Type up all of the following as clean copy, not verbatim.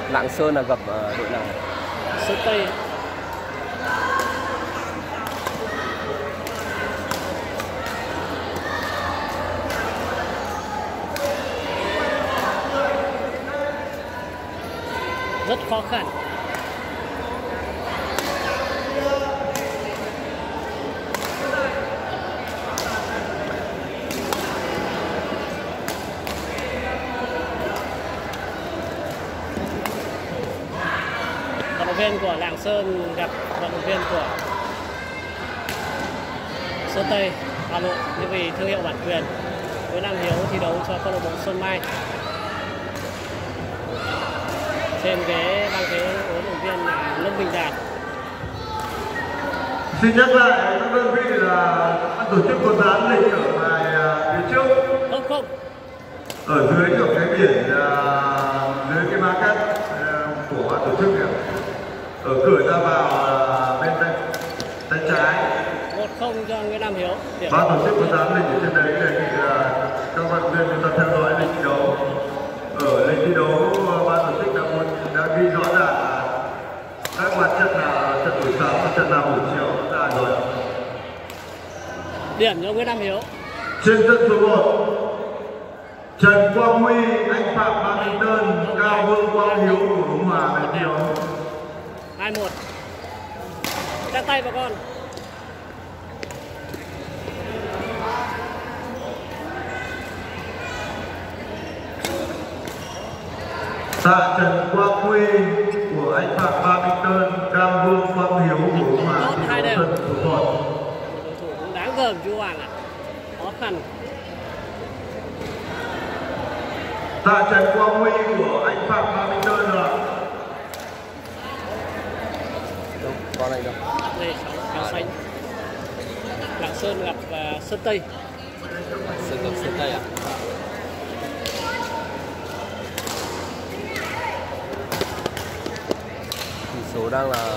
Lạng Sơn là gặp đội nào? Sơn Tây. Rất khó khăn. Vận động viên của Lạng Sơn gặp vận động viên của Sơn Tây Hà Nội như vì thương hiệu bản quyền. Nguyễn Nam Hiếu thi đấu cho câu lạc bộ Xuân Mai. Trên ghế băng ghế huấn luyện viên là Lâm Bình Đạt. Xin nhắc lại các đơn vị là tổ chức có dán lịch ở ngoài phía trước. Không. Ở dưới của cái biển dưới cái market của ban tổ chức này. Ở cửa ra vào bên tay trái. 1-0 cho Nguyễn Nam Hiếu. Ban tổ chức có dán lịch ở trên đấy đề nghị các vận động viên chúng ta theo dõi lịch thi đấu. Ở lịch thi đấu ban tổ chức đã ghi rõ ràng các mặt trận nào trận buổi sáng và trận nào buổi chiều đã rồi. Điểm cho Nguyễn Nam Hiếu. Trên sân số 1, Trần Quang Huy, anh Phạm Badminton, Cao Vương Quang Hiếu của Ứng Hòa về thi đấu. 2-1. Chắc tay vào con. Tạ Trần Quang Huy của anh Phạm Badminton, Cao Vương Quang Hiếu của Ứng Hòa thi đấu sân số 1. Đối thủ cũng đáng gờm chú Hoàng ạ. Khó khăn. Tạ Trần Quang Huy của anh Phạm Badminton rồi. Con này đâu? Đây, kéo xanh. Lạng Sơn gặp Sơn Tây. Sơn gặp Sơn Tây à? Tỷ số đang là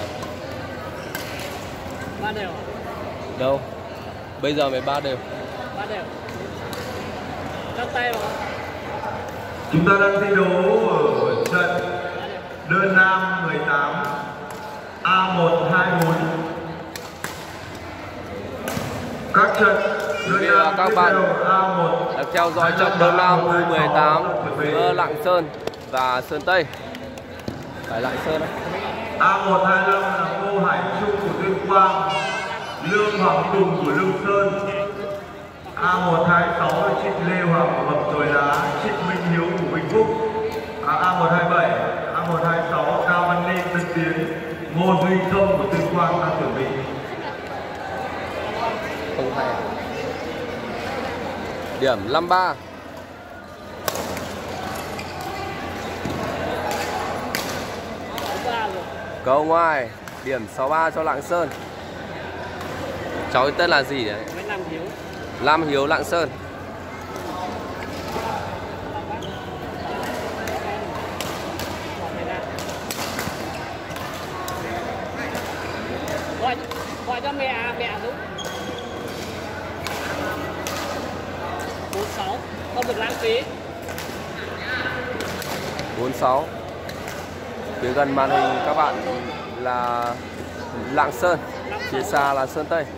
3 đều. đâu? Bây giờ mới 3 đều. 3 đều. Chắc tay vào. Chúng ta đang thi đấu ở trận đơn nam 18 A124. Các trận đơn nam các bạn A1 đang theo dõi trận đơn nam U18 giữa Lạng Sơn và Sơn Tây. Phải Lạng Sơn đấy. A125 là Ngô Hải Trung của Tuyên Quang, Lương Hoàng Tùng của Lương Sơn. A126 là Trịnh Lê Hoàng của Bập Chồi Đá, Trịnh Minh Hiếu của Vĩnh Phúc. A127, A126 Cao Văn Ninh Tân Tiến, Ngô Duy Công của Tuyên Quang đang chuẩn bị. Không hay. Điểm 53. Cầu ngoài, điểm 63 cho Lạng Sơn. Cháu tên là gì đấy? Nam Hiếu. Lam Hiếu, Lạng Sơn. Gọi cho mẹ giúp. 46, không được lãng phí. 46. Phía gần màn hình các bạn là Lạng Sơn, phía xa là Sơn Tây.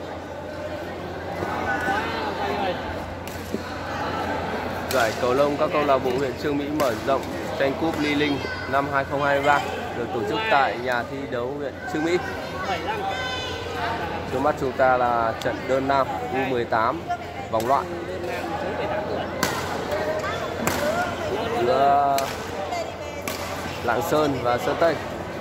Giải cầu lông các câu lạc bộ huyện Chương Mỹ mở rộng tranh cúp Ly Linh năm 2023 được tổ chức tại nhà thi đấu huyện Chương Mỹ. Trước mắt chúng ta là trận đơn nam U18 vòng loại giữa Lạng Sơn và Sơn Tây.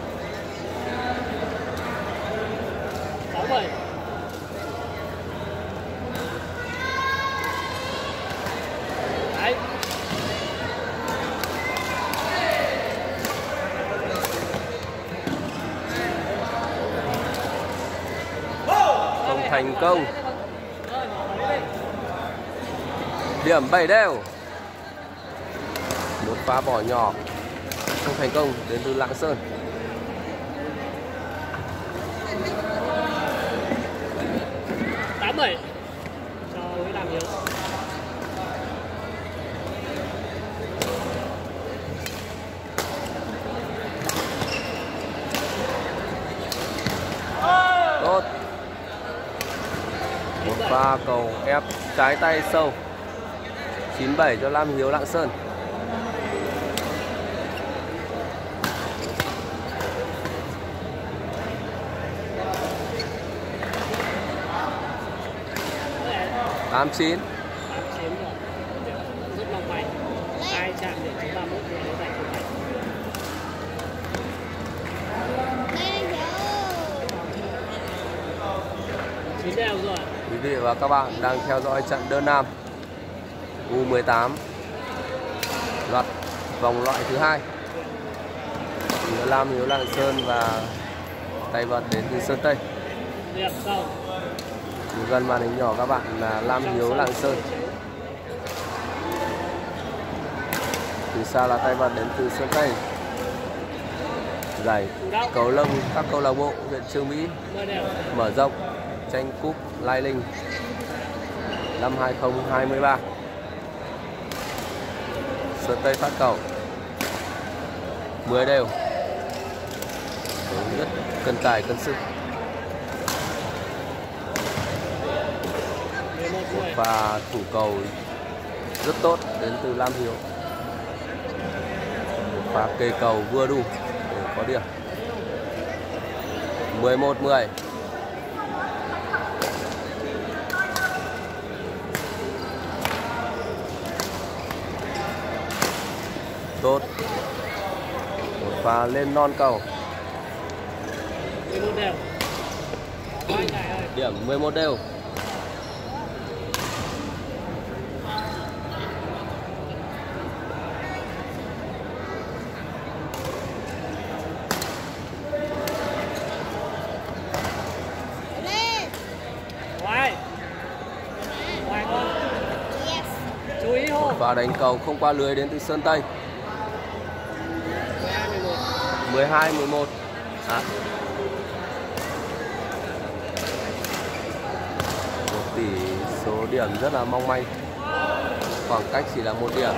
Không thành công. Điểm 7 đều. Một pha bỏ nhỏ không thành công đến từ Lạng Sơn. Tám 7 cho Nguyễn Nam Hiếu. pha cầu ép trái tay sâu. 9-7 cho Lam Hiếu Lạng Sơn. Tám chín. Rất là mạnh. Hai chạm để chúng ta mất để giành thủ thành. Chín đều rồi. Quý vị và các bạn đang theo dõi trận đơn nam U18 loạt vòng loại thứ 2 giữa Lam Hiếu Lạng Sơn và tay vợt đến từ Sơn Tây. Đẹp sau. Gần màn hình nhỏ các bạn là Lam Hiếu Lạng Sơn. Từ xa là tay vợt đến từ Sơn Tây. Giải cầu lông các câu lạc bộ huyện Chương Mỹ mở rộng tranh cúp Lai Linh năm 2023. Sơn Tây phát cầu 10 đều, rất cân tài cân sức. Một pha thủ cầu rất tốt đến từ Lam Hiếu. Một pha kê cầu vừa đủ để có điểm. 11-10. Tốt. Một pha lên non cầu. 11 đều. Điểm 11 đều. Và đánh cầu không qua lưới đến từ Sơn Tây. 12-11. Một tỷ số điểm rất là mong manh. Khoảng cách chỉ là 1 điểm.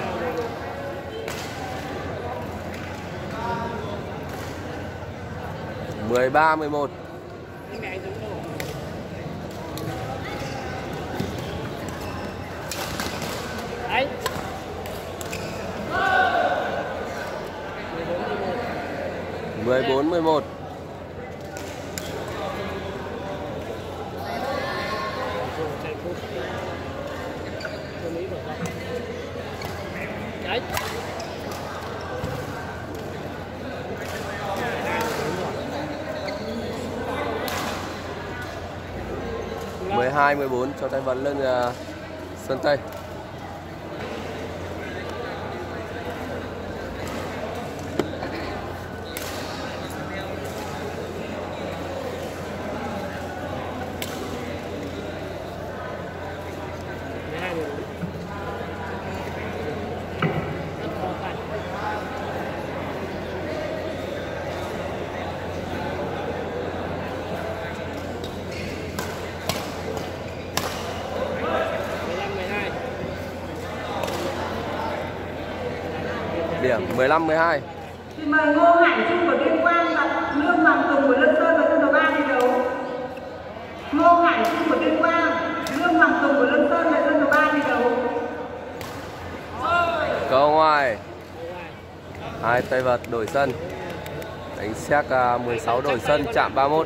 Mười 13-11. Đấy. 14-11. Đấy. 12-14 cho tay vợt lên Sơn Tây. Điểm 15-12. Xin mời Ngô Hải Trung của Tuyên Quang và Lương Hoàng Tùng của Lương Sơn vào sân đấu 3 thi đấu. Ngô Hải Trung của Tuyên Quang, Lương Hoàng Tùng của Lương Sơn vào sân đấu 3 thi đấu. Cầu ngoài. Hai tay vợt đổi sân. Đánh xét 16 đổi sân chạm 31.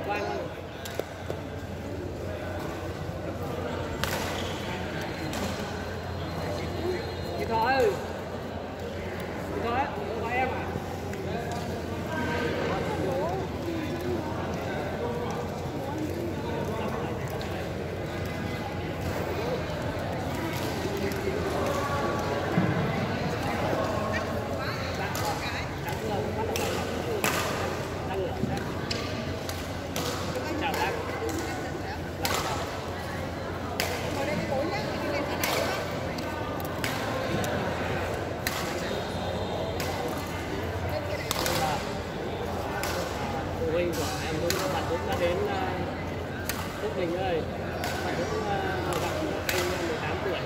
Huynh của em Dũng, bạn Dũng đã đến Phúc Bình ơi. Bạn Dũng gặp anh 18 tuổi.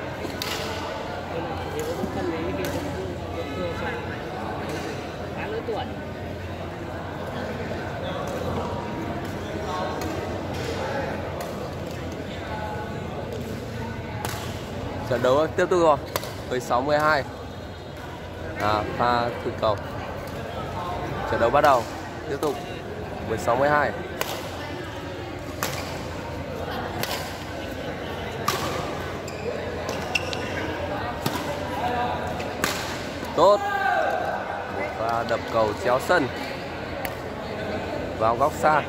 Hiếu cũng tâm lý khi Dũng khá lớn tuổi. Trận đấu tiếp tục rồi. 16-12. Pha thực cầu. Trận đấu bắt đầu. Tiếp tục. 16-12. Tốt. Một pha đập cầu chéo sân vào góc xa.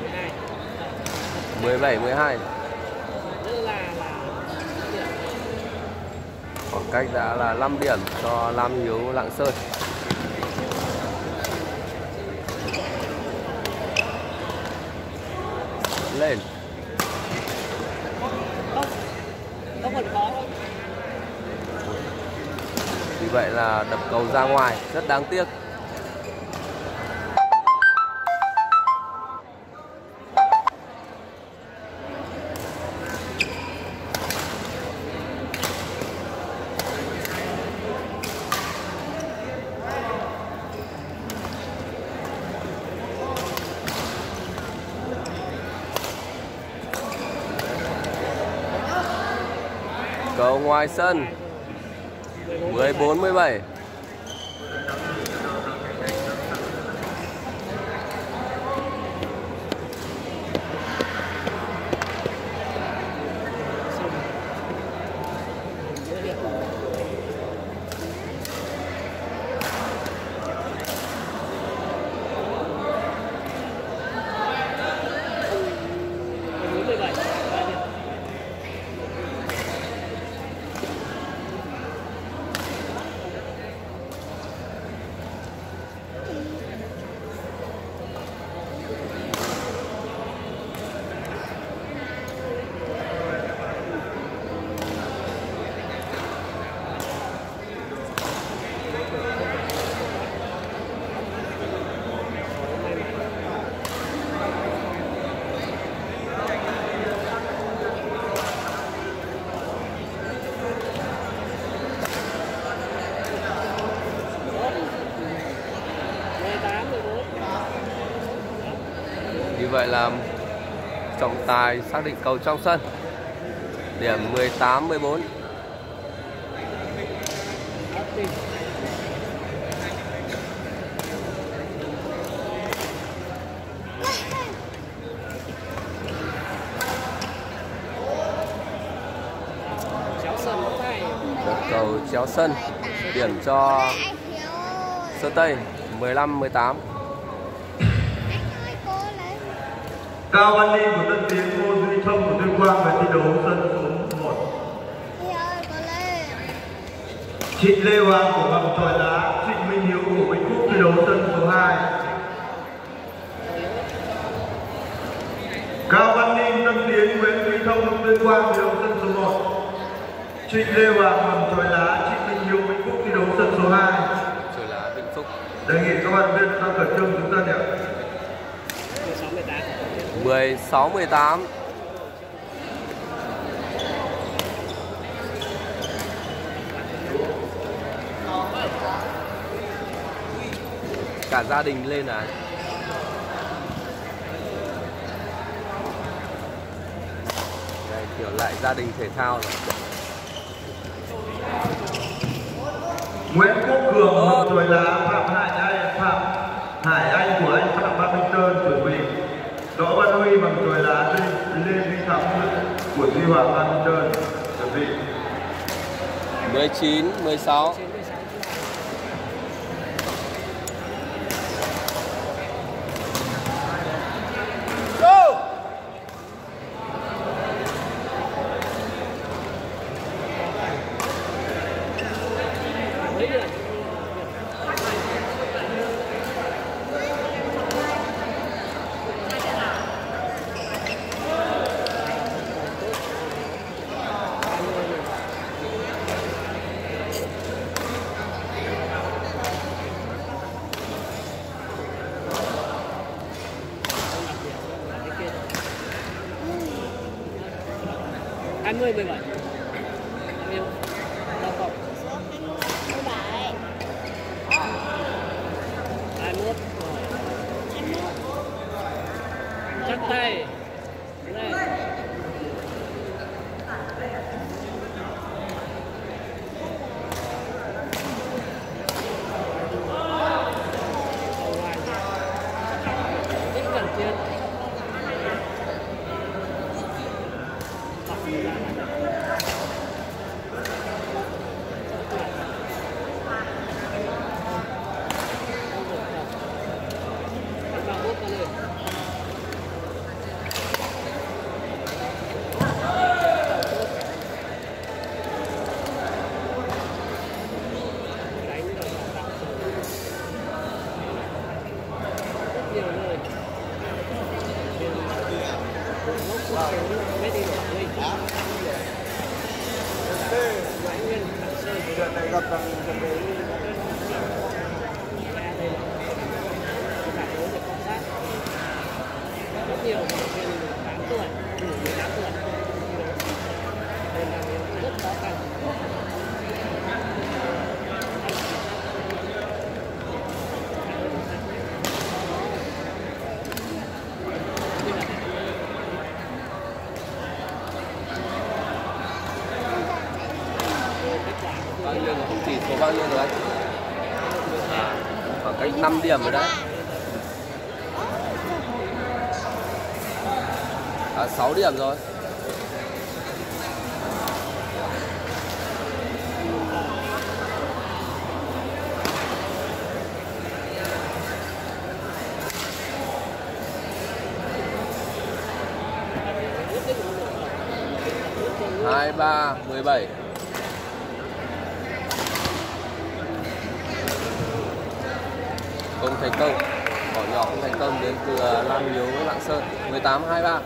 17-12. Khoảng cách đã là 5 điểm cho Lam Hiếu Lạng Sơn. Lên. Không còn khó đâu. Vì vậy là đập cầu ra ngoài, rất đáng tiếc. Cầu ngoài sân. 14-17. Như vậy là trọng tài xác định cầu trong sân. Điểm 18-14. Đập cầu chéo sân. Điểm cho Sơn Tây 15-18. Cao Văn Ninh của Tân Tiến, Ngô Duy Thông của Tuyên Quang về thi đấu sân số 1. Trịnh Lê Hoàng của Bằng Tròi Lá, Trịnh Minh Hiếu của Vĩnh Phúc thi đấu sân số 2. Cao Văn Ninh, Tân Tiến, Nguyễn Duy Thông, Tuyên Quang thi đấu sân số 1. Trịnh Lê Hoàng, Bằng Tròi Lá, Trịnh Minh Hiếu, Vĩnh Phúc thi đấu sân số 2. Tròi Lá, Vĩnh Phúc. Đề nghị các bạn viên tham khẩn trương chúng ta nhé. 16-18. Cả gia đình lên này. Đây, kiểu lại gia đình thể thao rồi. Nguyễn Quốc Cường, Bằng Tròi Lá, Phạm Hải Anh của anh Phạm Văn Minh Tơn chuẩn bị. Đỗ Văn Huy, Bằng Tròi Lá, Lê Duy Thắng của Duy Hoàng Văn Minh Tơn chuẩn bị. 19-16. Hai mươi 17. Yêu. Đâu không? 21. Chắc tay. Đây. Trận này gặp thằng trận đấy rất nhiều trên 8 tuổi, đủ 18 tuổi nên là rất khó khăn. Bao nhiêu là không chỉ số bao nhiêu rồi anh? Khoảng cách 5 điểm rồi đấy. 6 điểm rồi. Hai ba 17. Công thành công, bỏ nhỏ không thành công đến từ Lam Hiếu Lạng Sơn. 18-23.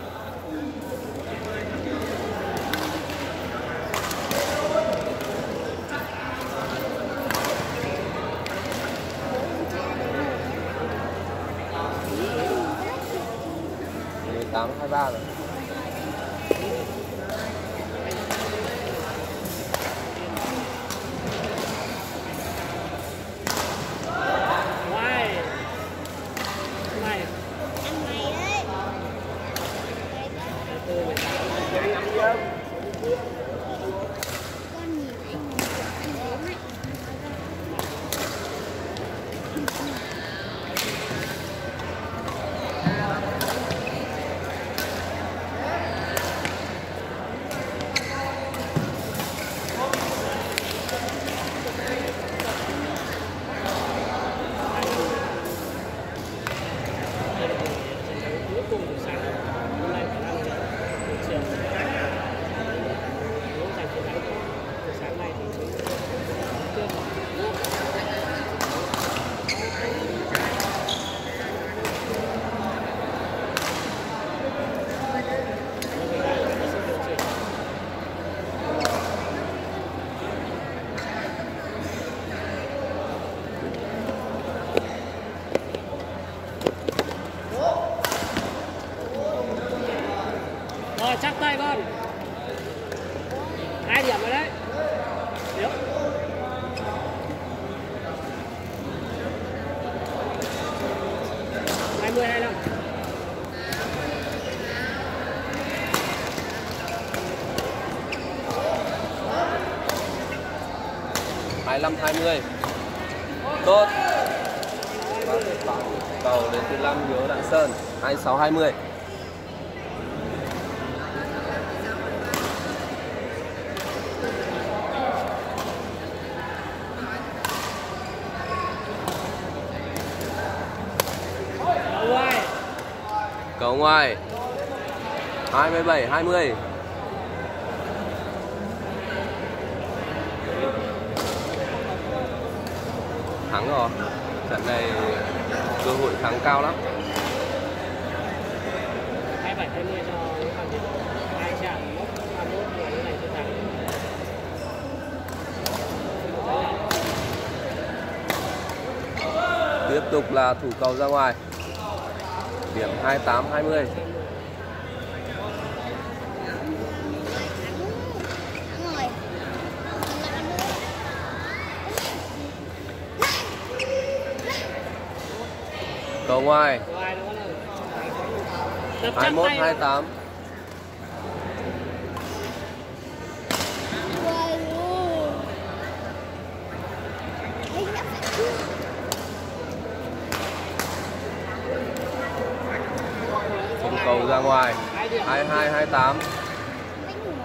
rồi. Rồi chắc tay con. 2 điểm rồi đấy. Điếu. Hai 25. Tốt. Cầu đến từ Lam Hiếu Lạng Sơn. 26-20. Cầu ngoài 27-20. Thắng rồi. Trận này cơ hội thắng cao lắm. 27-20 cho thằng Việt. 2 trận 31 người như này thắng. Tiếp tục là thủ cầu ra ngoài. Điểm 28-20. Cầu ngoài 21-28. Cầu ra ngoài 22-28.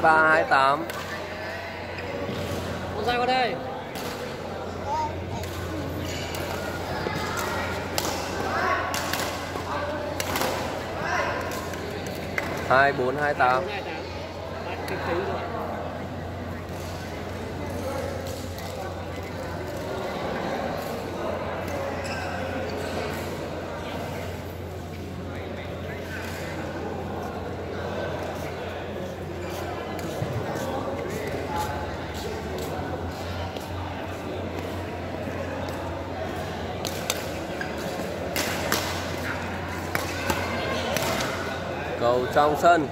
23 28. Con ra qua đây. Hai bốn hai tám. Bạn kịch tính rồi. Cầu trong sân.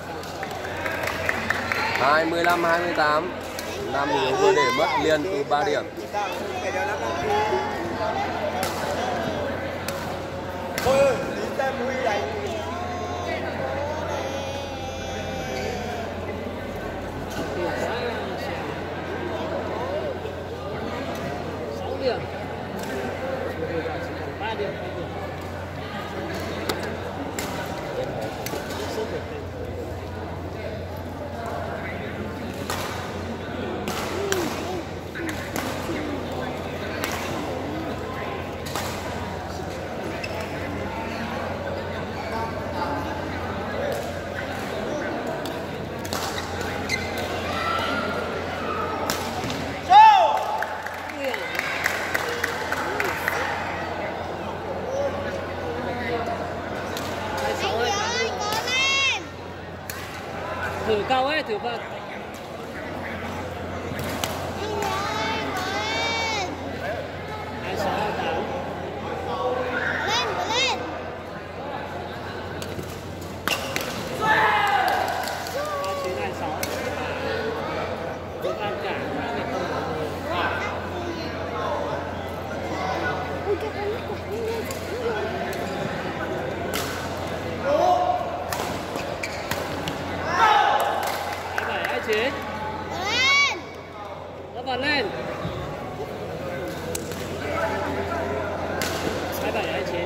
25 28. Nam Hiếu vừa để mất liên từ 3 điểm. Điểm. Bây giờ chỉ còn 3 điểm. Thử câu ấy, thử vật. Hai sáu hai tám. Lên. Hai chín hai sáu. Được ăn cả. Chín. Lên. Nó bật lên. 27 29.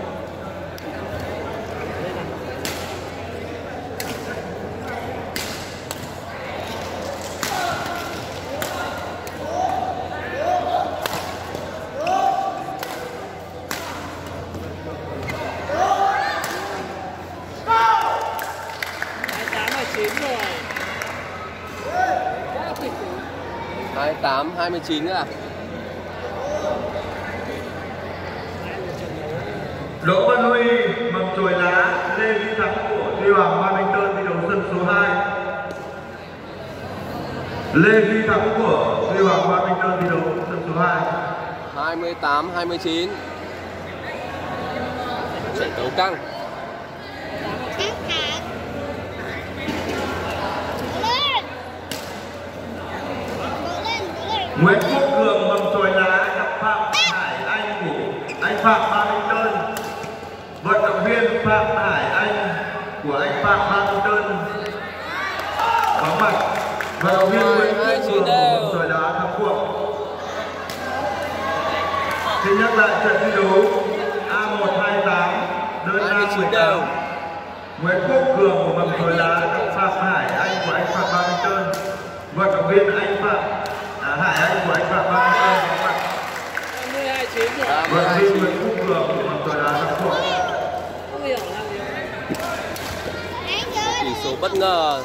Lên nào. Chín rồi. 28 29 nữa à? Đỗ Văn Huy, mầm chồi lá, Lê Duy Thắng của Duy Hoàng Badminton thi đấu sân số 2. Lê Duy Thắng của Duy Hoàng Badminton thi đấu sân số 2. 28 29. Trận đấu căng. Nguyễn Quốc Cường mầm chồi lá gặp Phạm Hải Anh của anh Phạm Badminton. Vận động viên Phạm Hải Anh của anh Phạm Badminton vắng mặt. Vận động viên Nguyễn Quốc Cường mầm chồi lá thắng cuộc. Xin nhắc lại trận thi đấu A128 đơn nam 18. Nguyễn Quốc Cường của mầm chồi lá gặp Phạm Hải Anh của anh Phạm Badminton. Vận động viên anh Phạm Hải Anh của anh Phạm Badminton vắng mặt. 22 9 rồi. Vận động viên Nguyễn Quốc Cường của mầm chồi lá thắng cuộc. Không hiểu làm gì. Tỷ số bất ngờ.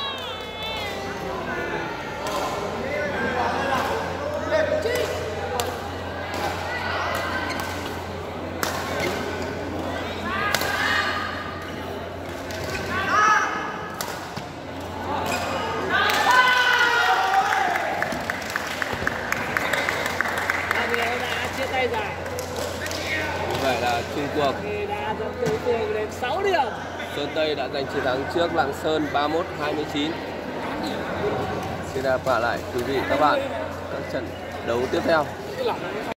Chia tay giải. Như vậy là chung cuộc. Thì đã dẫn tới tường đến 6 điểm. Sơn Tây đã giành chiến thắng trước Lạng Sơn 31-29. Xin đáp lại quý vị các bạn các trận đấu tiếp theo.